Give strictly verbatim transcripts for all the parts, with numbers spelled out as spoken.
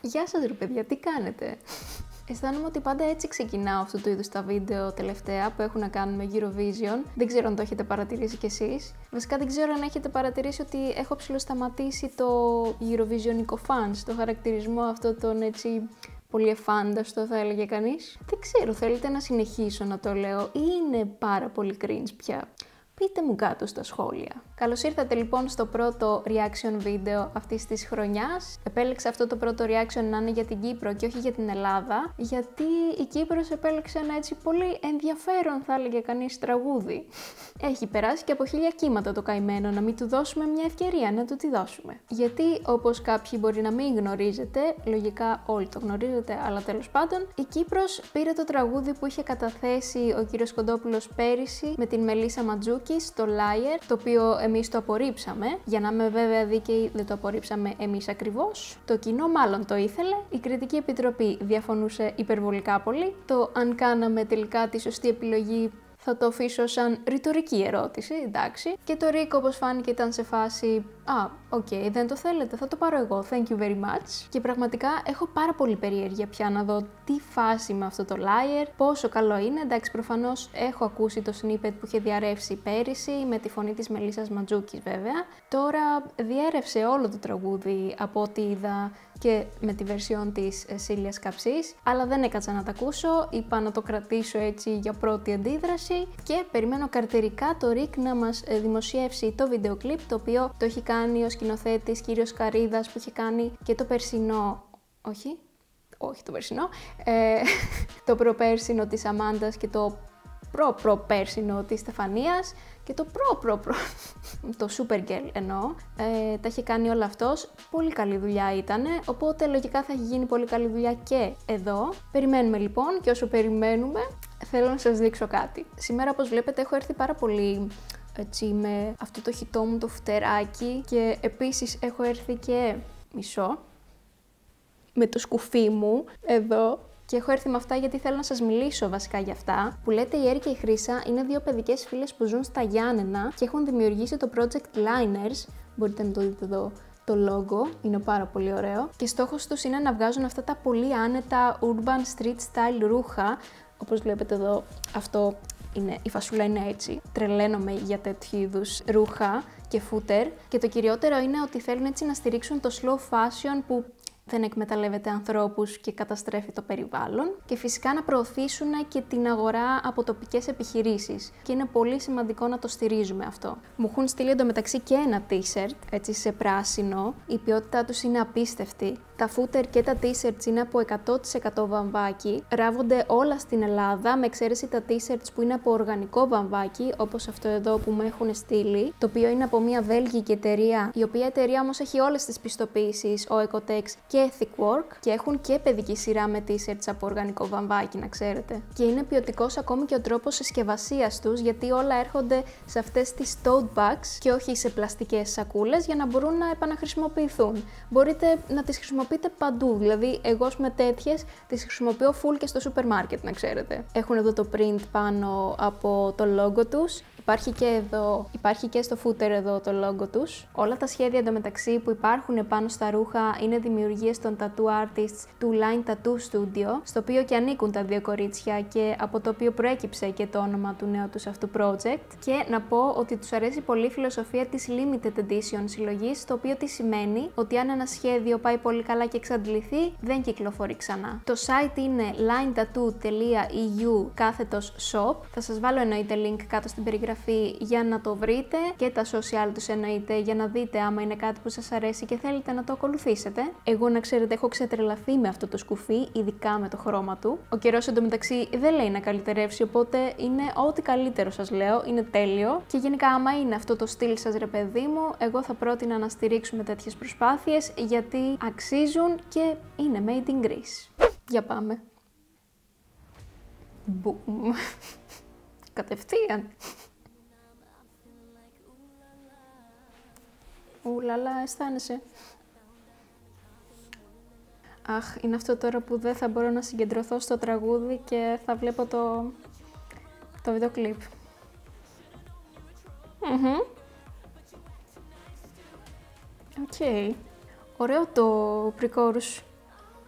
Γεια σας ρε παιδιά, τι κάνετε? Αισθάνομαι ότι πάντα έτσι ξεκινάω αυτού του είδους τα βίντεο τελευταία που έχουν να κάνουν με Eurovision. Δεν ξέρω αν το έχετε παρατηρήσει κι εσείς. Βασικά δεν ξέρω αν έχετε παρατηρήσει ότι έχω ψιλοσταματήσει το Eurovision fans, το χαρακτηρισμό αυτό τον έτσι πολύ εφάνταστο θα έλεγε κανείς. Δεν ξέρω, θέλετε να συνεχίσω να το λέω ή είναι πάρα πολύ cringe πια? Πείτε μου κάτω στα σχόλια. Καλώς ήρθατε λοιπόν στο πρώτο reaction βίντεο αυτής της χρονιάς. Επέλεξα αυτό το πρώτο reaction να είναι για την Κύπρο και όχι για την Ελλάδα, γιατί η Κύπρος επέλεξε ένα έτσι πολύ ενδιαφέρον θα έλεγε κανείς τραγούδι. Έχει περάσει και από χίλια κύματα το καημένο, να μην του δώσουμε μια ευκαιρία, να του τη δώσουμε. Γιατί όπως κάποιοι μπορεί να μην γνωρίζετε, λογικά όλοι το γνωρίζετε, αλλά τέλος πάντων, η Κύπρος πήρε το τραγούδι που είχε καταθέσει ο κύριος Κοντόπουλος πέρυσι με την Μελίσσα Ματζούκη στο Liar, το οποίο εμείς το απορρίψαμε. Για να είμαι βέβαια δίκαιη, δεν το απορρίψαμε εμείς ακριβώς. Το κοινό μάλλον το ήθελε. Η Κριτική Επιτροπή διαφωνούσε υπερβολικά πολύ. Το αν κάναμε τελικά τη σωστή επιλογή θα το αφήσω σαν ρητορική ερώτηση, εντάξει. Και το Ρίκο, όπως φάνηκε, ήταν σε φάση «Α, οκ, okay, δεν το θέλετε, θα το πάρω εγώ, thank you very much». Και πραγματικά έχω πάρα πολύ περιέργεια πια να δω τι φάση με αυτό το Liar, πόσο καλό είναι. Εντάξει, προφανώς έχω ακούσει το snippet που είχε διαρρεύσει πέρυσι, με τη φωνή της Μελίσσας Ματζούκης βέβαια. Τώρα διέρευσε όλο το τραγούδι από ό,τι είδα και με τη version της Σίλιας Καψής, αλλά δεν έκατσα να τα ακούσω, είπα να το κρατήσω έτσι για πρώτη αντίδραση και περιμένω καρτερικά το Ρικ να μας δημοσιεύσει το βίντεο κλιπ, το οποίο το έχει κάνει ο σκηνοθέτης κύριος Καρίδας που είχε κάνει και το περσινό, όχι, όχι το περσινό, ε, το προπέρσινο της Αμάντας και το προ-προπέρσινο της Στεφανίας και το προ-προ-προ, το Supergirl εννοώ, ε, τα είχε κάνει όλα αυτός, πολύ καλή δουλειά ήτανε, οπότε λογικά θα έχει γίνει πολύ καλή δουλειά και εδώ. Περιμένουμε λοιπόν και όσο περιμένουμε θέλω να σας δείξω κάτι. Σήμερα όπως βλέπετε έχω έρθει πάρα πολύ έτσι με αυτό το χιτό μου το φτεράκι και επίσης έχω έρθει και μισό με το σκουφί μου εδώ. Και έχω έρθει με αυτά γιατί θέλω να σας μιλήσω βασικά για αυτά. Που λέτε η Έρη και η Χρύσα είναι δύο παιδικές φίλες που ζουν στα Γιάννενα και έχουν δημιουργήσει το project Liners. Μπορείτε να το δείτε εδώ το logo, είναι πάρα πολύ ωραίο. Και στόχος τους είναι να βγάζουν αυτά τα πολύ άνετα urban street style ρούχα. Όπως βλέπετε εδώ, αυτό είναι, η φασούλα είναι έτσι. Τρελαίνομαι για τέτοιου είδους ρούχα και φούτερ. Και το κυριότερο είναι ότι θέλουν έτσι να στηρίξουν το slow fashion που δεν εκμεταλλεύεται ανθρώπους και καταστρέφει το περιβάλλον και φυσικά να προωθήσουν και την αγορά από τοπικές επιχειρήσεις και είναι πολύ σημαντικό να το στηρίζουμε αυτό. Μου έχουν στείλει εντωμεταξύ και ένα t-shirt, έτσι σε πράσινο, η ποιότητά τους είναι απίστευτη. Τα φούτερ και τα t-shirts είναι από εκατό τοις εκατό βαμβάκι, ράβονται όλα στην Ελλάδα με εξαίρεση τα t-shirts που είναι από οργανικό βαμβάκι, όπως αυτό εδώ που μου έχουν στείλει, το οποίο είναι από μια βέλγικη εταιρεία, η οποία εταιρεία όμως έχει όλες τις πιστοποιήσεις, ο Ecotex και Ethic Work και έχουν και παιδική σειρά με t-shirts από οργανικό βαμβάκι, να ξέρετε. Και είναι ποιοτικός ακόμη και ο τρόπος συσκευασίας τους, γιατί όλα έρχονται σε αυτές τις tote bags και όχι σε πλαστικές σακούλες για να μπορούν να επαναχρησιμοποιηθούν. Μπορείτε να τις χρησιμοποιείτε παντού, δηλαδή εγώ με τέτοιες τις χρησιμοποιώ full και στο σούπερ μάρκετ, να ξέρετε. Έχουν εδώ το print πάνω από το logo τους. Υπάρχει και εδώ, υπάρχει και στο footer εδώ το logo τους. Όλα τα σχέδια εντωμεταξύ που υπάρχουν πάνω στα ρούχα είναι δημιουργίες των tattoo artists του Line Tattoo Studio, στο οποίο και ανήκουν τα δύο κορίτσια και από το οποίο προέκυψε και το όνομα του νέου τους αυτού project. Και να πω ότι τους αρέσει πολύ η φιλοσοφία της limited edition συλλογής, το οποίο τι σημαίνει ότι αν ένα σχέδιο πάει πολύ καλά και εξαντληθεί, δεν κυκλοφορεί ξανά. Το site είναι line tattoo τελεία e u κάθετος shop. Θα σας βάλω εννοείται link κάτω στην περιγραφή για να το βρείτε και τα social τους εννοείται για να δείτε άμα είναι κάτι που σας αρέσει και θέλετε να το ακολουθήσετε. Εγώ να ξέρετε έχω ξετρελαθεί με αυτό το σκουφί, ειδικά με το χρώμα του. Ο καιρός εντωμεταξύ δεν λέει να καλυτερεύσει, οπότε είναι ό,τι καλύτερο σας λέω, είναι τέλειο. Και γενικά άμα είναι αυτό το στυλ σας ρε παιδί μου, εγώ θα πρότεινα να στηρίξουμε τέτοιες προσπάθειες γιατί αξίζουν και είναι made in Greece. Για πάμε. Boom. Κατευθείαν. Ουλαλά, αισθάνεσαι. Αχ, είναι αυτό τώρα που δεν θα μπορώ να συγκεντρωθώ στο τραγούδι και θα βλέπω το, το βίντεο κλιπ. Οκ. Okay. Ωραίο το pre-chorus.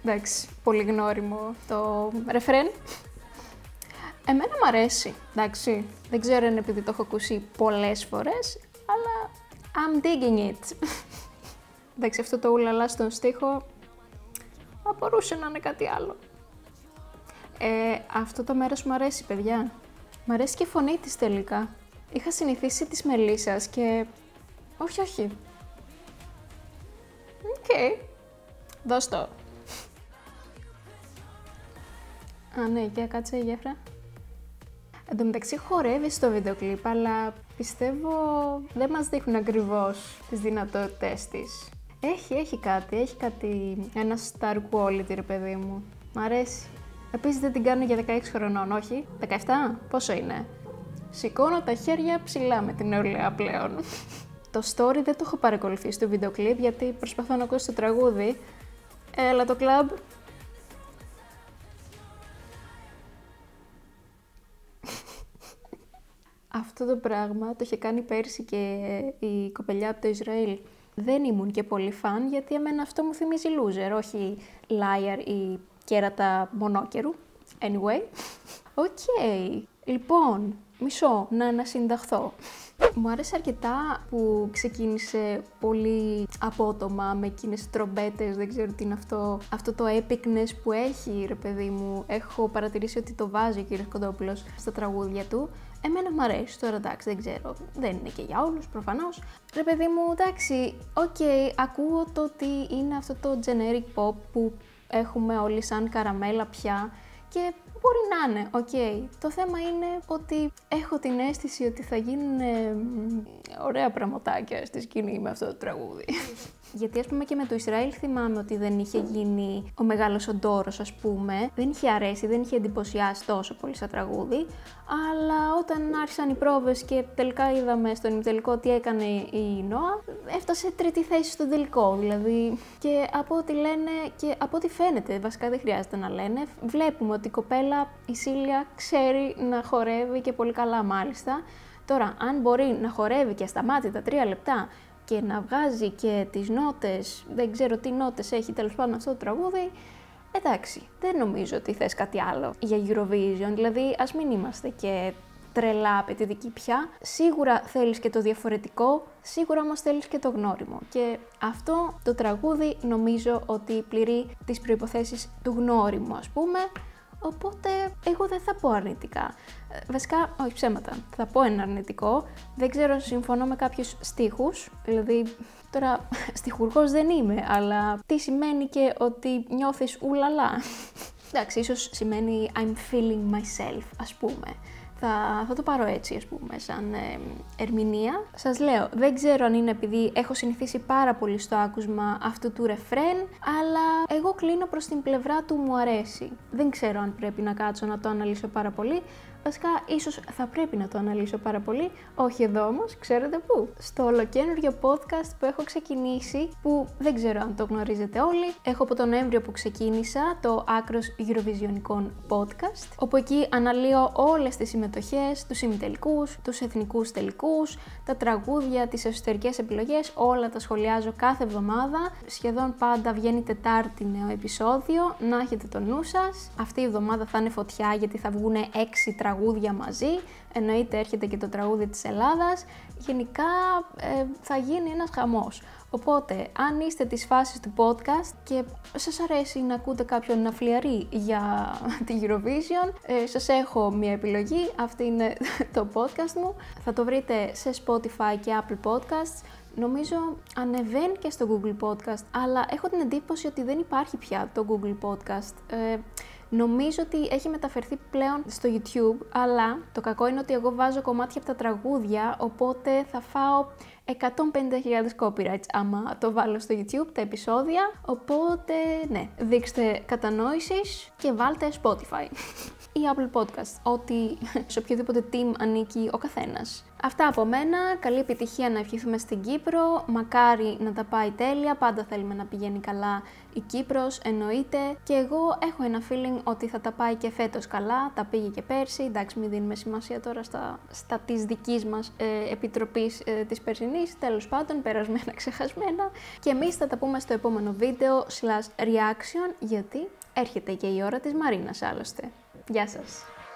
Εντάξει, πολύ γνώριμο το ρεφρέν. Εμένα μ' αρέσει, εντάξει. Δεν ξέρω αν επειδή το έχω ακούσει πολλές φορές, αλλά I'm digging it. Εντάξει, αυτό το ουλαλά στον στίχο θα μπορούσε να είναι κάτι άλλο. Ε, αυτό το μέρος μου αρέσει, παιδιά. Μ' αρέσει και η φωνή της τελικά. Είχα συνηθίσει της Μελίσσας και... όχι, όχι. Οκ. Okay. Δώσ' το. Α, ναι, και κάτσε η γέφυρα. Εν τω μεταξύ χορεύει στο βίντεο κλιπ, αλλά πιστεύω δεν μας δείχνουν ακριβώς τις δυνατότητες της. Έχει, έχει κάτι, έχει κάτι, ένα star quality, ρε παιδί μου. Μ' αρέσει. Επίσης δεν την κάνω για δεκαέξι χρονών, όχι, δεκαεπτά, πόσο είναι. Σηκώνω τα χέρια ψηλά με την νεολαία πλέον. Το story δεν το έχω παρακολουθήσει στο βίντεο κλιπ, γιατί προσπαθώ να ακούσω το τραγούδι. Έλα το κλαμπ. Αυτό το πράγμα το είχε κάνει πέρσι και η κοπελιά από το Ισραήλ. Δεν ήμουν και πολύ φαν, γιατί εμένα αυτό μου θυμίζει loser, όχι liar ή κέρατα μονόκερου. Anyway. Οκ. Okay. Λοιπόν, μισό, να ανασυνταχθώ. Μου άρεσε αρκετά που ξεκίνησε πολύ απότομα με εκείνες τρομπέτες, δεν ξέρω τι είναι αυτό, αυτό το epicness που έχει, ρε παιδί μου. Έχω παρατηρήσει ότι το βάζει ο κύριος Κοντόπουλος στα τραγούδια του. Εμένα μου αρέσει, τώρα εντάξει, δεν ξέρω, δεν είναι και για όλους προφανώς. Ρε παιδί μου, εντάξει, οκ, okay, ακούω το ότι είναι αυτό το generic pop που έχουμε όλοι σαν καραμέλα πια και μπορεί να είναι, οκ. Okay. Το θέμα είναι ότι έχω την αίσθηση ότι θα γίνουν ε, ωραία πραγματάκια στη σκηνή με αυτό το τραγούδι. Γιατί ας πούμε και με το Ισραήλ θυμάμαι ότι δεν είχε γίνει ο μεγάλος οντόρος, ας πούμε. Δεν είχε αρέσει, δεν είχε εντυπωσιάσει τόσο πολύ σαν τραγούδι. Αλλά όταν άρχισαν οι πρόβες και τελικά είδαμε στον ημιτελικό τι έκανε η Νόα, έφτασε τρίτη θέση στον τελικό. Δηλαδή, και από ό,τι λένε και από ό,τι φαίνεται, βασικά δεν χρειάζεται να λένε, βλέπουμε ότι η κοπέλα, η Σίλια, ξέρει να χορεύει και πολύ καλά μάλιστα. Τώρα, αν μπορεί να χορεύει και ασταμάτητα τρία λεπτά και να βγάζει και τις νότες, δεν ξέρω τι νότες έχει τέλος πάντων αυτό το τραγούδι, εντάξει, δεν νομίζω ότι θες κάτι άλλο για Eurovision, δηλαδή ας μην είμαστε και τρελά απαιτητικοί πια. Σίγουρα θέλεις και το διαφορετικό, σίγουρα όμως θέλεις και το γνώριμο. Και αυτό το τραγούδι νομίζω ότι πληρεί τις προϋποθέσεις του γνώριμου, ας πούμε. Οπότε εγώ δεν θα πω αρνητικά. Βασικά, όχι ψέματα, θα πω ένα αρνητικό. Δεν ξέρω, συμφωνώ με κάποιους στίχους, δηλαδή τώρα στιχουργός δεν είμαι, αλλά τι σημαίνει και ότι νιώθεις ουλαλά. Εντάξει, ίσως σημαίνει I'm feeling myself, ας πούμε. Θα, θα το πάρω έτσι, ας πούμε, σαν ε, ερμηνεία. Σας λέω, δεν ξέρω αν είναι επειδή έχω συνηθίσει πάρα πολύ στο άκουσμα αυτού του ρεφρέν, αλλά εγώ κλείνω προς την πλευρά του μου αρέσει. Δεν ξέρω αν πρέπει να κάτσω να το αναλύσω πάρα πολύ. Βασικά, ίσως θα πρέπει να το αναλύσω πάρα πολύ, όχι εδώ όμως, ξέρετε πού. Στο ολοκαίνουργιο podcast που έχω ξεκινήσει, που δεν ξέρω αν το γνωρίζετε όλοι. Έχω από τον Νοέμβριο που ξεκίνησα το Άκρος Eurovisionικών podcast, όπου εκεί αναλύω όλες τις συμμετοχές, τους ημιτελικούς, τους εθνικούς τελικούς, τα τραγούδια, τις εσωτερικές επιλογές, όλα τα σχολιάζω κάθε εβδομάδα. Σχεδόν πάντα βγαίνει Τετάρτη νέο επεισόδιο, να έχετε το νου σας. Αυτή η εβδομάδα θα είναι φωτιά γιατί θα βγουν έξι τραγούδια μαζί, εννοείται έρχεται και το τραγούδι της Ελλάδας. Γενικά ε, θα γίνει ένας χαμός. Οπότε, αν είστε της φάσης του podcast και σας αρέσει να ακούτε κάποιον να φλιαρεί για τη Eurovision, ε, σας έχω μια επιλογή, αυτή είναι το podcast μου. Θα το βρείτε σε Spotify και Apple Podcasts. Νομίζω ανεβαίνει και στο Google Podcast, αλλά έχω την εντύπωση ότι δεν υπάρχει πια το Google Podcast. Ε, Νομίζω ότι έχει μεταφερθεί πλέον στο YouTube, αλλά το κακό είναι ότι εγώ βάζω κομμάτια από τα τραγούδια, οπότε θα φάω εκατόν πενήντα χιλιάδες copyrights άμα το βάλω στο YouTube, τα επεισόδια. Οπότε, ναι, δείξτε κατανόησης και βάλτε Spotify ή Apple Podcast, ότι σε οποιοδήποτε team ανήκει ο καθένας. Αυτά από μένα, καλή επιτυχία να ευχηθούμε στην Κύπρο, μακάρι να τα πάει τέλεια, πάντα θέλουμε να πηγαίνει καλά η Κύπρος, εννοείται. Και εγώ έχω ένα feeling ότι θα τα πάει και φέτος καλά, τα πήγε και πέρσι, εντάξει μην δίνουμε σημασία τώρα στα, στα της δικής μας ε, επιτροπής ε, της περσινής. εμείς, τέλος πάντων, περασμένα, ξεχασμένα. Και εμείς θα τα πούμε στο επόμενο βίντεο slash reaction, γιατί έρχεται και η ώρα της Μαρίνας άλλωστε. Γεια σας!